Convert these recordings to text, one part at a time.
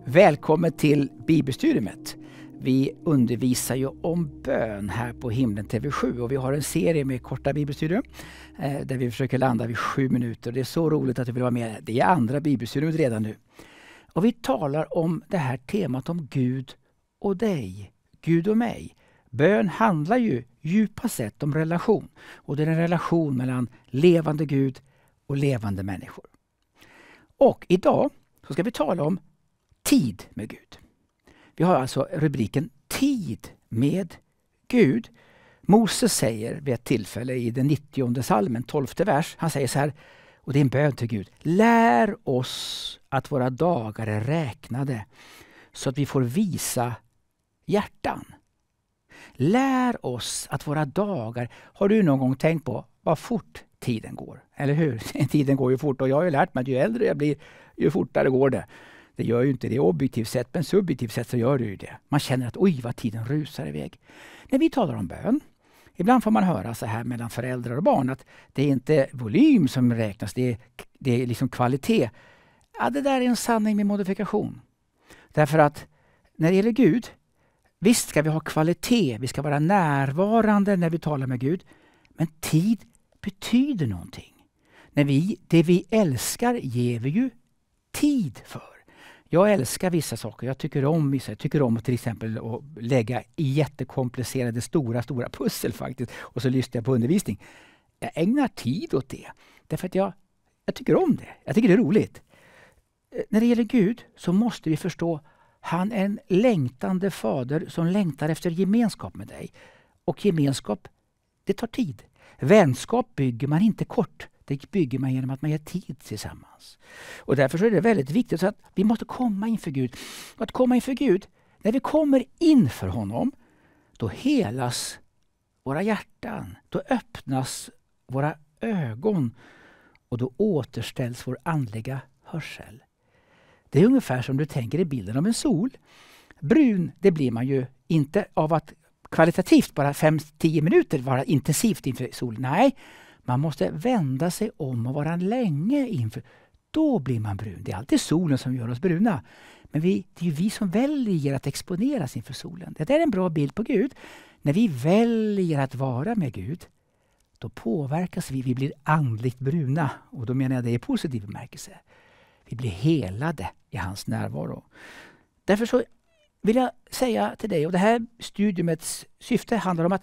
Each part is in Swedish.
Välkommen till Bibelstudiet. Vi undervisar ju om bön här på Himlen TV7 och vi har en serie med korta bibelstudier där vi försöker landa vid 7 minuter. Det är så roligt att du vill vara med. Det är andra bibelstudiet redan nu. Och vi talar om det här temat om Gud och dig, Gud och mig. Bön handlar ju djupast sett om relation. Och det är en relation mellan levande Gud och levande människor. Och idag så ska vi tala om tid med Gud. Vi har alltså rubriken Tid med Gud. Moses säger vid ett tillfälle i den 90:e psalmen, 12:e vers, han säger så här, och det är en bön till Gud. Lär oss att våra dagar är räknade så att vi får visa hjärtan. Lär oss att våra dagar, har du någon gång tänkt på vad fort tiden går? Eller hur? Tiden går ju fort och jag har ju lärt mig att ju äldre jag blir, ju fortare går det. Det gör ju inte det objektivt sett, men subjektivt sett så gör det ju det. Man känner att oj vad tiden rusar iväg. När vi talar om bön, ibland får man höra så här mellan föräldrar och barn att det är inte volym som räknas, det är liksom kvalitet. Ja, det där är en sanning med modifikation. Därför att när det gäller Gud, visst ska vi ha kvalitet, vi ska vara närvarande när vi talar med Gud, men tid betyder någonting. Det vi älskar ger vi ju tid för. Jag älskar vissa saker, jag tycker om vissa. Jag tycker om att till exempel att lägga jättekomplicerade stora pussel faktiskt. Och så lyssnar jag på undervisning. Jag ägnar tid åt det. Därför att jag tycker om det. Jag tycker det är roligt. När det gäller Gud så måste vi förstå han är en längtande fader som längtar efter gemenskap med dig. Och gemenskap, det tar tid. Vänskap bygger man inte kort. Det bygger man genom att man ger tid tillsammans. Och därför så är det väldigt viktigt så att vi måste komma inför Gud. Och att komma inför Gud, när vi kommer inför honom, då helas våra hjärtan. Då öppnas våra ögon och då återställs vår andliga hörsel. Det är ungefär som du tänker i bilden om en sol. Brun, det blir man ju inte av att kvalitativt bara 5-10 minuter vara intensivt inför solen. Nej, man måste vända sig om och vara länge inför. Då blir man brun. Det är alltid solen som gör oss bruna. Men det är ju vi som väljer att exponeras inför solen. Det är en bra bild på Gud. När vi väljer att vara med Gud, då påverkas vi. Vi blir andligt bruna. Och då menar jag det i positiv bemärkelse. Vi blir helade i hans närvaro. Därför så vill jag säga till dig, och det här studiumets syfte handlar om att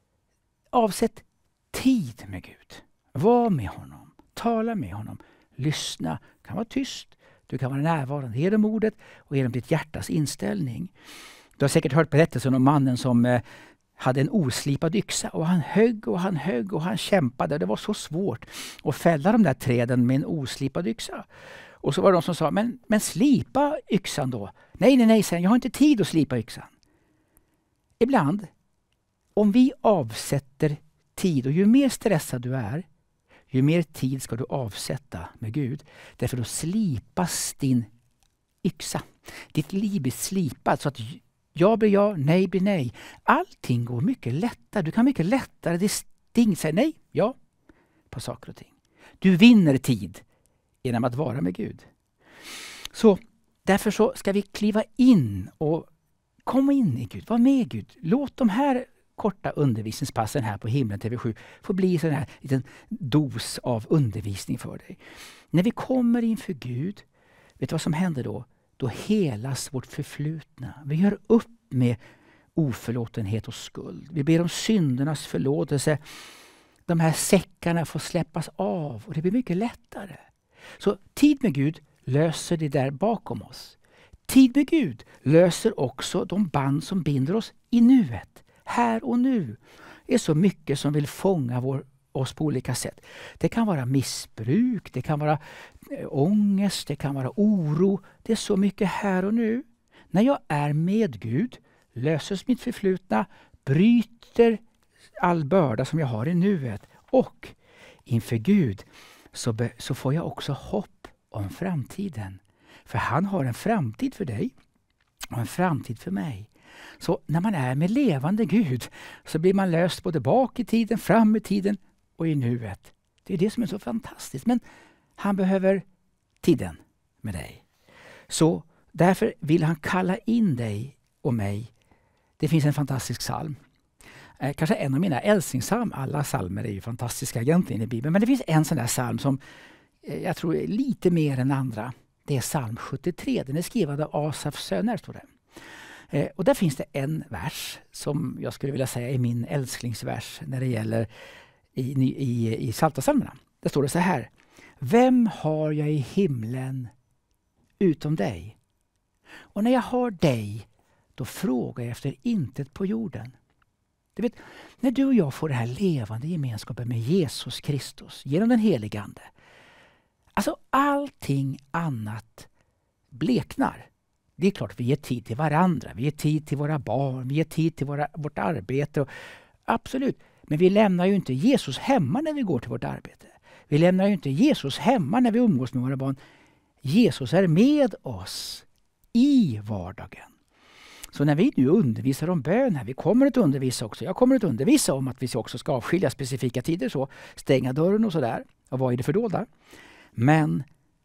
avsätt tid med Gud. Var med honom. Tala med honom. Lyssna. Du kan vara tyst. Du kan vara närvarande. Ge dem ordet och ge dem ditt hjärtas inställning. Du har säkert hört berättelsen om mannen som hade en oslipad yxa. Och han högg och han högg och han kämpade. Det var så svårt att fälla de där träden med en oslipad yxa. Och så var det de som sa, men slipa yxan då. Nej, sen jag har inte tid att slipa yxan. Ibland, om vi avsätter tid, och ju mer stressad du är, ju mer tid ska du avsätta med Gud. Därför då slipas din yxa. Ditt liv blir slipat så att ja blir ja, nej blir nej. Allting går mycket lättare. Du kan mycket lättare distinkt säga nej, ja på saker och ting. Du vinner tid genom att vara med Gud. Så därför så ska vi kliva in och komma in i Gud. Var med Gud. Låt de här korta undervisningspassen här på Himlen TV7 får bli en här liten dos av undervisning för dig. När vi kommer inför Gud, vet du vad som händer då? Då helas vårt förflutna. Vi gör upp med oförlåtenhet och skuld. Vi ber om syndernas förlåtelse. De här säckarna får släppas av och det blir mycket lättare. Så tid med Gud löser det där bakom oss. Tid med Gud löser också de band som binder oss i nuet. Här och nu är så mycket som vill fånga oss på olika sätt. Det kan vara missbruk, det kan vara ångest, det kan vara oro. Det är så mycket här och nu. När jag är med Gud löses mitt förflutna, bryter all börda som jag har i nuet. Och inför Gud så får jag också hopp om framtiden. För han har en framtid för dig och en framtid för mig. Så när man är med levande Gud så blir man löst både bak i tiden, fram i tiden och i nuet. Det är det som är så fantastiskt. Men han behöver tiden med dig. Så Därför vill han kalla in dig och mig. Det finns en fantastisk psalm. Kanske en av mina älsklingssalm. Alla psalmer är ju fantastiska egentligen i Bibeln. Men det finns en sån där psalm som jag tror är lite mer än andra. Det är psalm 73. Den är skriven av Asafs söner, står det. Och där finns det en vers som jag skulle vilja säga är min älsklingsvers när det gäller i Psaltarpsalmerna. Där står det så här: vem har jag i himlen utom dig? Och när jag har dig, då frågar jag efter intet på jorden. Du vet, när du och jag får den här levande gemenskapen med Jesus Kristus genom den helige Ande. Alltså allting annat bleknar. Det är klart att vi ger tid till varandra, vi ger tid till våra barn, vi ger tid till vårt arbete. Absolut, men vi lämnar ju inte Jesus hemma när vi går till vårt arbete. Vi lämnar ju inte Jesus hemma när vi umgås med våra barn. Jesus är med oss i vardagen. Så när vi nu undervisar om bön här, vi kommer att undervisa också. Jag kommer att undervisa om att vi också ska avskilja specifika tider, så stänga dörren och sådär. Och vad är det för dolda? Men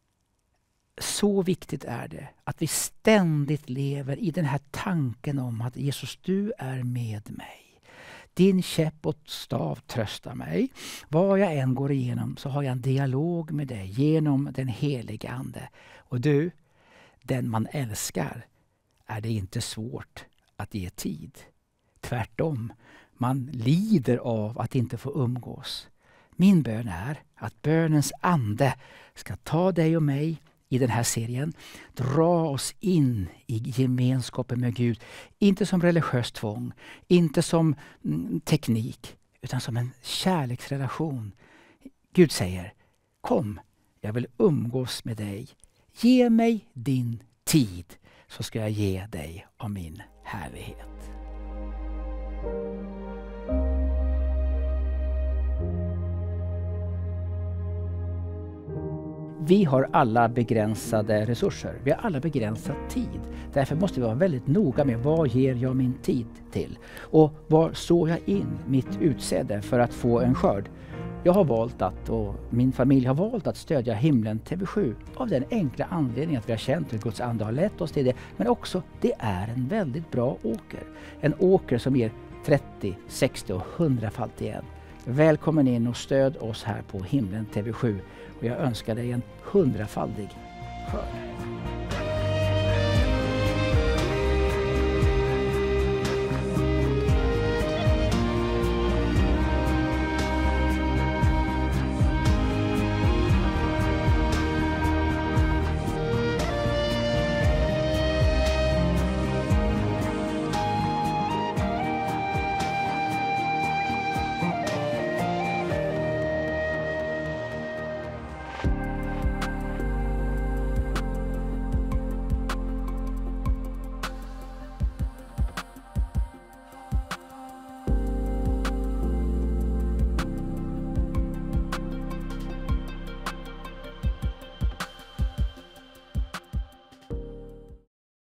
så viktigt är det att vi ständigt lever i den här tanken om att Jesus, du är med mig. Din käpp och stav tröstar mig. Vad jag än går igenom så har jag en dialog med dig genom den helige Ande. Och du, den man älskar, är det inte svårt att ge tid. Tvärtom, man lider av att inte få umgås. Min bön är att bönens ande ska ta dig och mig i den här serien, dra oss in i gemenskapen med Gud. Inte som religiöst tvång, inte som teknik, utan som en kärleksrelation. Gud säger, kom, jag vill umgås med dig. Ge mig din tid, så ska jag ge dig av min härlighet. Vi har alla begränsade resurser. Vi har alla begränsad tid. Därför måste vi vara väldigt noga med vad ger jag min tid till. Och var sår jag in mitt utsäde för att få en skörd. Jag har valt att, och min familj har valt att stödja Himlen TV7 av den enkla anledningen att vi har känt att Guds ande har lett oss till det. Men också, det är en väldigt bra åker. En åker som ger 30, 60 och 100-falt igen. Välkommen in och stöd oss här på Himlen TV7. Och jag önskar dig en 100-faldig skörd.